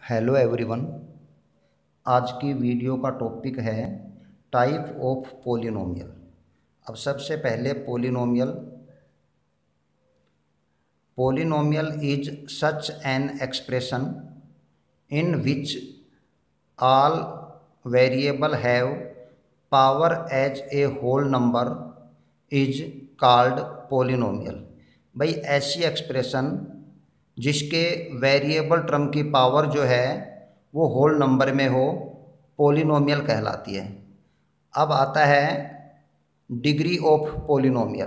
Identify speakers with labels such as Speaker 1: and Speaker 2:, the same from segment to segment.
Speaker 1: Hello everyone. आज की video का टॉपिक है टाइप ऑफ पोलिनोमियल। अब सबसे पहले polynomial is such an expression in which all variable have power as a whole number is called polynomial. भाई ऐसी एक्सप्रेशन जिसके वेरिएबल टर्म की पावर जो है वो होल नंबर में हो, पोलिनोमियल कहलाती है। अब आता है degree of polynomial.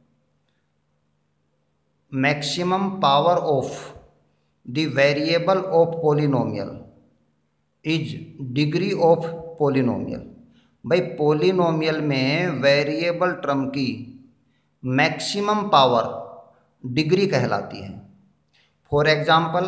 Speaker 1: Maximum power of the variable of polynomial is degree of polynomial. भाई पोलिनोमियल में वेरिएबल टर्म की मैक्सिमम पावर डिग्री कहलाती है। फॉर एग्जाम्पल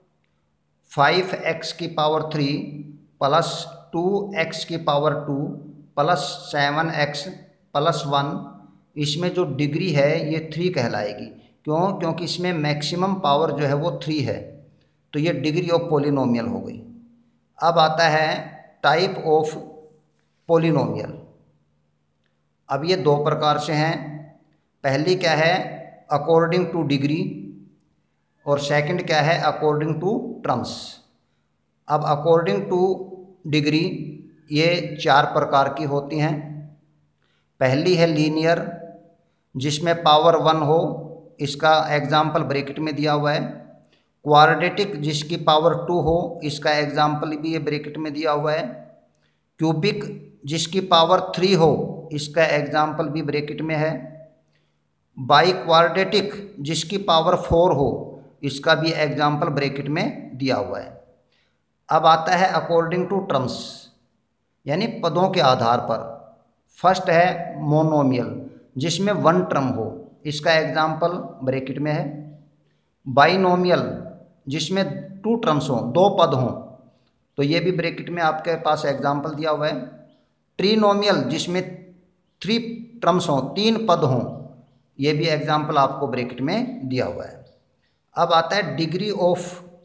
Speaker 1: 5x की पावर 3 प्लस 2x की पावर 2 प्लस 7x प्लस 1, इसमें जो डिग्री है ये 3 कहलाएगी। क्यों? क्योंकि इसमें मैक्सिमम पावर जो है वो 3 है, तो ये डिग्री ऑफ पोलिनोमियल हो गई। अब आता है टाइप ऑफ पोलिनोमियल। अब ये दो प्रकार से हैं। पहली क्या है? अकॉर्डिंग टू डिग्री, और सेकंड क्या है? According to terms. अब अकॉर्डिंग टू डिग्री ये 4 प्रकार की होती हैं। पहली है लीनियर, जिसमें पावर 1 हो, इसका एग्जाम्पल ब्रैकेट में दिया हुआ है। क्वाड्रेटिक जिसकी पावर 2 हो, इसका एग्जाम्पल भी ये ब्रैकेट में दिया हुआ है। क्यूबिक जिसकी पावर 3 हो, इसका एग्जाम्पल भी ब्रैकेट में है। बाई क्वाड्रेटिक जिसकी पावर 4 हो, इसका भी एग्जाम्पल ब्रैकेट में दिया हुआ है। अब आता है अकॉर्डिंग टू टर्म्स, यानी पदों के आधार पर। फर्स्ट है मोनोमियल, जिसमें 1 टर्म हो, इसका एग्जाम्पल ब्रैकेट में है। बाइनोमियल जिसमें 2 टर्म्स हों, 2 पद हों, तो ये भी ब्रैकेट में आपके पास एग्जाम्पल दिया हुआ है। ट्रिनोमियल जिसमें 3 टर्म्स हों, 3 पद हों, ये भी एग्जाम्पल आपको ब्रैकेट में दिया हुआ है। अब आता है degree of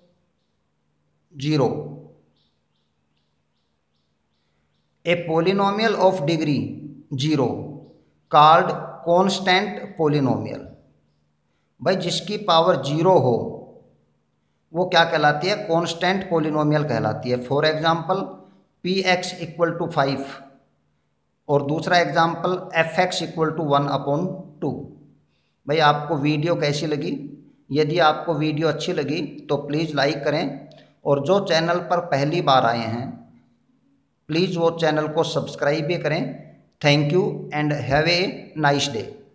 Speaker 1: zero. A polynomial of degree 0 called constant polynomial. भाई जिसकी पावर 0 हो वो क्या कहलाती है? कांस्टेंट पोलिनोमियल कहलाती है। फॉर एग्जाम्पल px = 5, और दूसरा एग्जाम्पल fx = 1/2। भाई आपको वीडियो कैसी लगी? यदि आपको वीडियो अच्छी लगी तो प्लीज़ लाइक करें, और जो चैनल पर पहली बार आए हैं प्लीज़ वो चैनल को सब्सक्राइब भी करें। Thank you and have a nice day.